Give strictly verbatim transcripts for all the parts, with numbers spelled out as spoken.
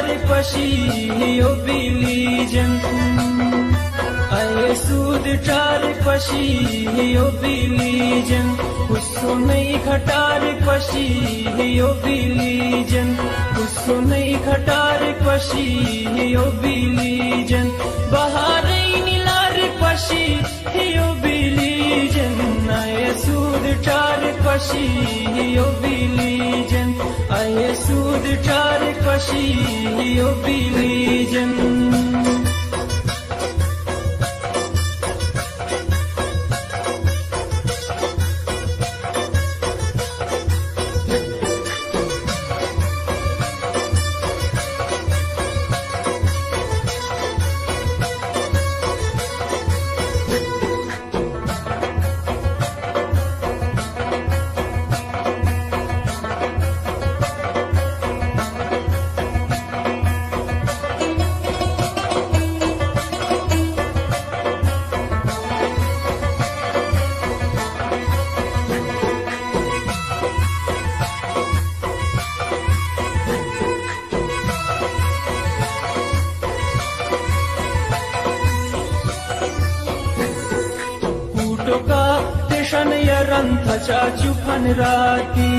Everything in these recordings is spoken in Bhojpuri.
पशी यो बिलीजन आए सूद चार पशी यो बिलीजन उसको नहीं खटार पशी यो बिलीजन उसको नहीं खटार पशी यो बिलीजन बाहर नीलार पशी यो बिलीजन आए सूद चार पशी यो बिलीजन आए सूद चार पशी यो बिलीजन चुफन राती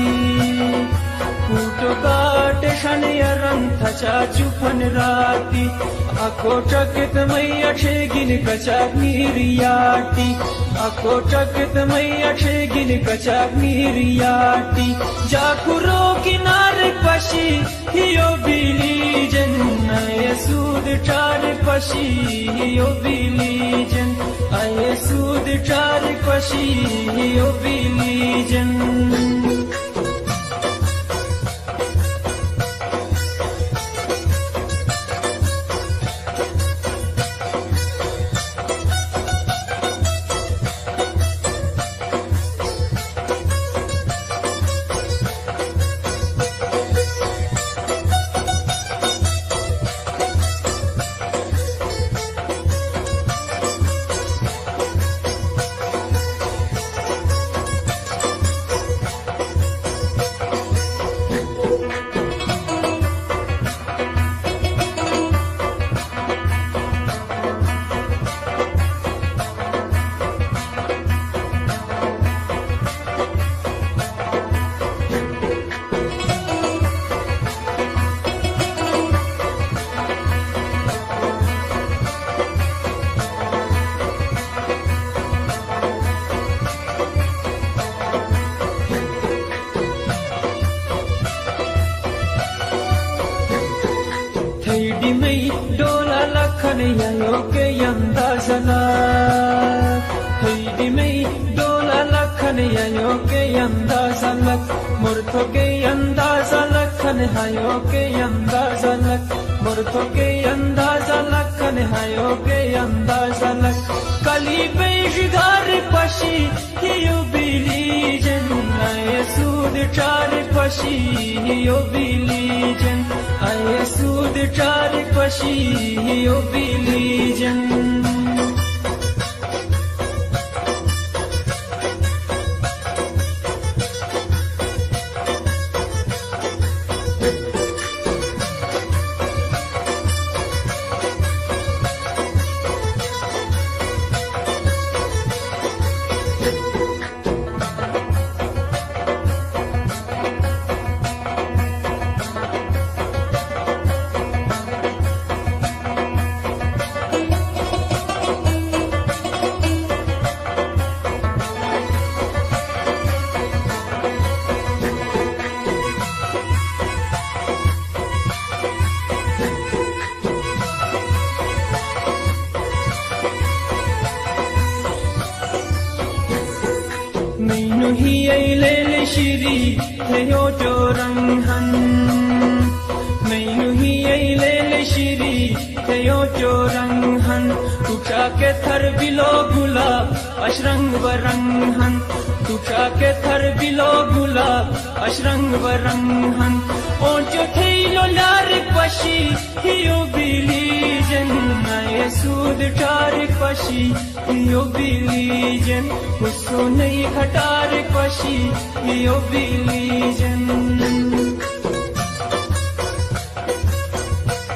पुटो टेशन यरंथ चुफन राती अको चकित मैया गिन कचाक नीरियाटी अको चकित मैया गिन कचाक नीरियाटी जाकुरो किनार पशी यो बिलीजन आए सूद चार पशी यो बिलीजन आए सूद चार पशी यो बिलीजन Yo que yanda sana, hey me dola lakhan ya yo que yanda salak, murto que yanda salakhan ha yo que yanda salak, murto que yanda salakhan ha yo que yanda salak, kali beishgar pashi yo biलीजन आए सूद चार पशी यो बिलीजन आए सूद चार पशी यो बिलीजन ही ले ले श्री थियो चोरंगहन मैनू ही ले ले श्री थियो चोरंगहन तुझा के थर बिलो गुलाब अशरंग बरंगहन तुझा के थर बिलो गुलाब अशरंग बरंगहन ओ जो थेलो लार पशी हियो बिलीजन आए सूद चार पशी हियो बिलीजन उसको नहीं खटार पशी हियो बिलीजन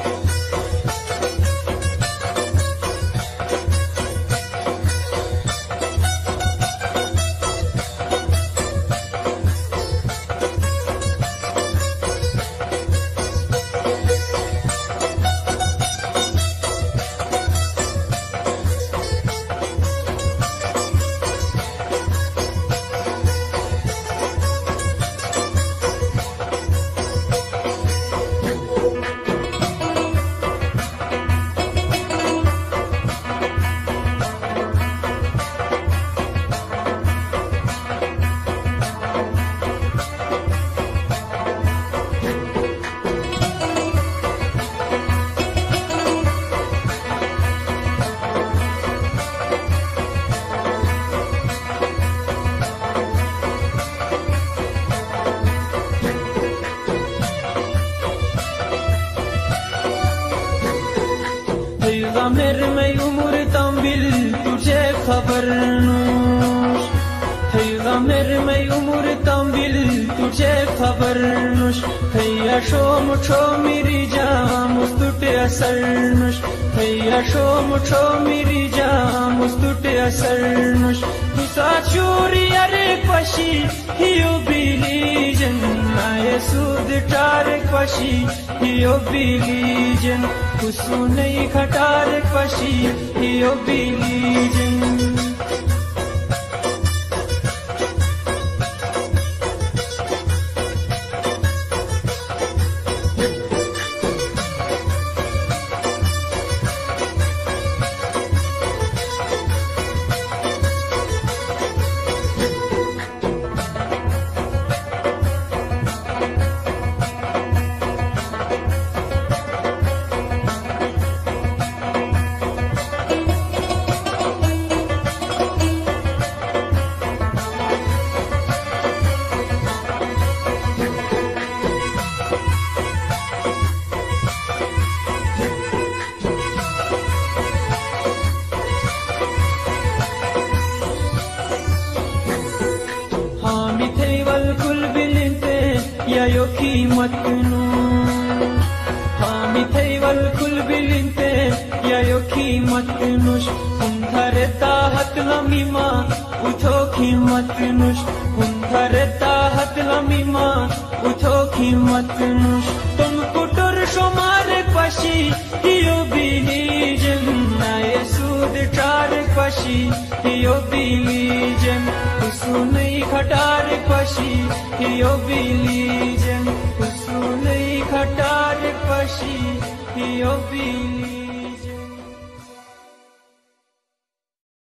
मेरे में उम्र तंबिल तुझे खबर नूश थैगा मेरे में उम्र तंबिल तुझे खबर नूश थैया शो मुठो मेरी जान मुस्तुटे असर नूश थैया शो मुठो मेरी जान मुस्तुटे असर नूश तुसा चोरी अरे पशी हियो बिलीजन नाये सूद टार पशी हियो बिलीजन कुसु नहीं खटार पशी हियो बिलीजन कुल बिलिंते या यो कीमत नू हामी थैवल कुल बिलिंते या यो कीमत नुश उन्धरे ताहत लमीमा उठो कीमत नुश उन्धरे ताहत लमीमा उठो कीमत नुश तुम कुटुर शुमार पशी हियो बिलीजन नाये सूद टार पशी हियो बिलीजन कुसु नहीं खटार पशी हियो बिलीजन कुसु नहीं खटार पशी हियो बिलीजन।